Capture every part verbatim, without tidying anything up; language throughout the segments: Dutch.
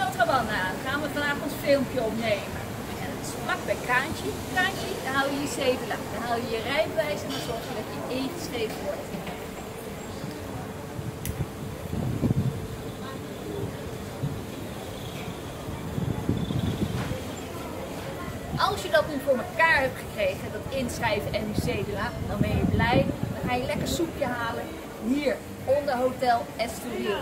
Otrabanda aan. Gaan we vandaag ons filmpje opnemen. En het is vlak bij Kraantje. Kraantje, dan haal je je cedula. Dan haal je je rijbewijs en dan zorg je dat je ingeschreven wordt. Als je dat nu voor elkaar hebt gekregen, dat inschrijven en je cedula, dan ben je blij. Dan ga je lekker soepje halen hier onder Hotel Estoril.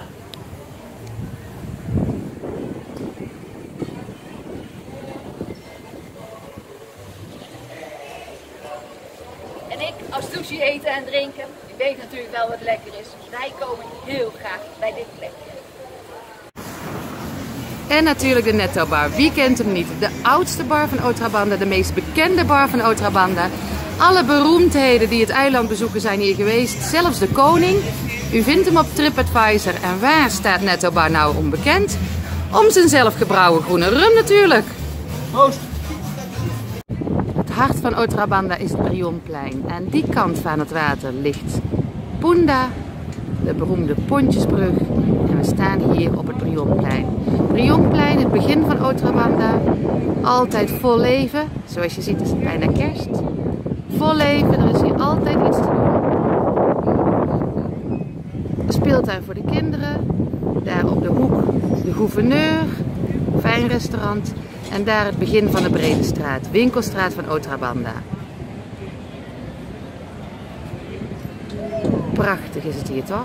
En ik als douche eten en drinken, je weet natuurlijk wel wat lekker is. Wij komen heel graag bij dit plekje. En natuurlijk de Netto Bar. Wie kent hem niet? De oudste bar van Otrabanda, de meest bekende bar van Otrabanda. Alle beroemdheden die het eiland bezoeken zijn hier geweest. Zelfs de koning. U vindt hem op TripAdvisor. En waar staat Netto Bar nou onbekend? Om zijn zelfgebrouwen groene rum natuurlijk. Proost! Het hart van Otrabanda is het Brionplein. En die kant van het water ligt Punda, de beroemde Pontjesbrug. En we staan hier op het Brionplein. Brionplein, het begin van Otrabanda. Altijd vol leven. Zoals je ziet is het bijna kerst. Vol leven, er is hier altijd iets te doen. Een speeltuin voor de kinderen. Daar op de hoek de gouverneur. Fijn restaurant. En daar het begin van de Brede Straat. Winkelstraat van Otrabanda. Prachtig is het hier toch?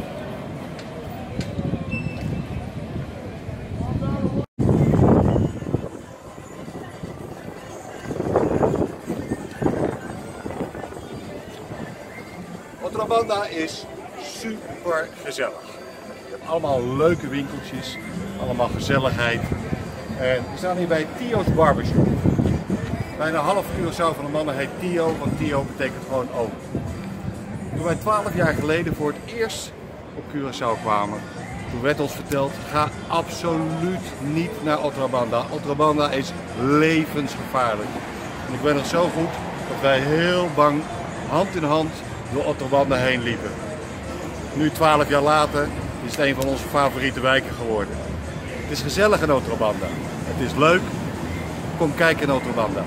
Otrabanda is super gezellig. Je hebt allemaal leuke winkeltjes, allemaal gezelligheid. En we staan hier bij Tio's Barbershop. Bijna half Curaçao van de mannen heet Tio, want Tio betekent gewoon oom. Toen wij twaalf jaar geleden voor het eerst op Curaçao kwamen, toen werd ons verteld, ga absoluut niet naar Otrabanda. Otrabanda is levensgevaarlijk. En ik weet nog zo goed dat wij heel bang hand in hand door Otrabanda heen liepen. Nu twaalf jaar later is het een van onze favoriete wijken geworden. Het is gezellig in Otrabanda. Het is leuk. Kom kijken in Otrabanda.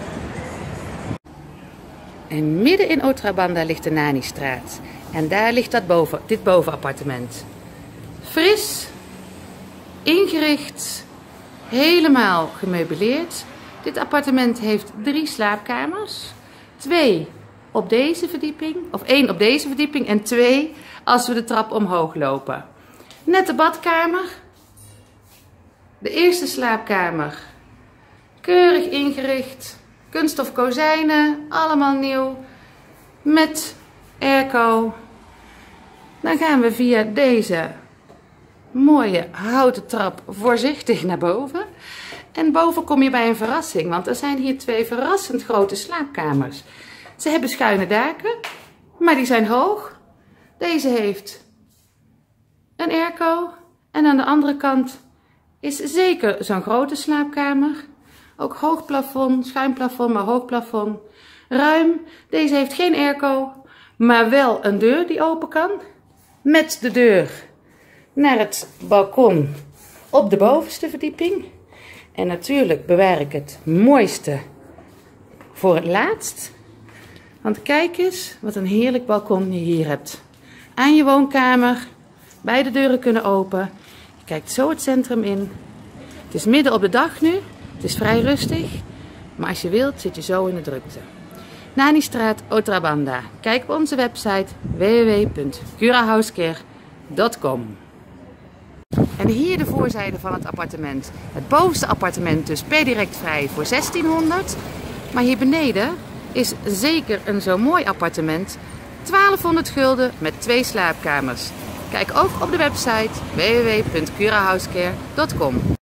En midden in Otrabanda ligt de Nani-straat. En daar ligt dat boven, dit bovenappartement. Fris, ingericht, helemaal gemeubileerd. Dit appartement heeft drie slaapkamers. Twee op deze verdieping, of één op deze verdieping en twee als we de trap omhoog lopen. Net de badkamer. De eerste slaapkamer. Keurig ingericht. Kunststof kozijnen, allemaal nieuw. Met airco. Dan gaan we via deze mooie houten trap voorzichtig naar boven. En boven kom je bij een verrassing, want er zijn hier twee verrassend grote slaapkamers. Ze hebben schuine daken, maar die zijn hoog. Deze heeft een airco en aan de andere kant is zeker zo'n grote slaapkamer. Ook hoog plafond, schuin plafond, maar hoog plafond. Ruim. Deze heeft geen airco, maar wel een deur die open kan. Met de deur naar het balkon op de bovenste verdieping. En natuurlijk bewaar ik het mooiste voor het laatst. Want kijk eens wat een heerlijk balkon je hier hebt. Aan je woonkamer, beide deuren kunnen open. Je kijkt zo het centrum in. Het is midden op de dag nu. Het is vrij rustig. Maar als je wilt zit je zo in de drukte. Nani-straat, Otrabanda. Kijk op onze website w w w punt curahousecare punt com. En hier de voorzijde van het appartement. Het bovenste appartement dus per direct vrij voor zestienhonderd. Maar hier beneden is zeker een zo mooi appartement. twaalfhonderd gulden met twee slaapkamers. Kijk ook op de website w w w punt curahousecare punt com.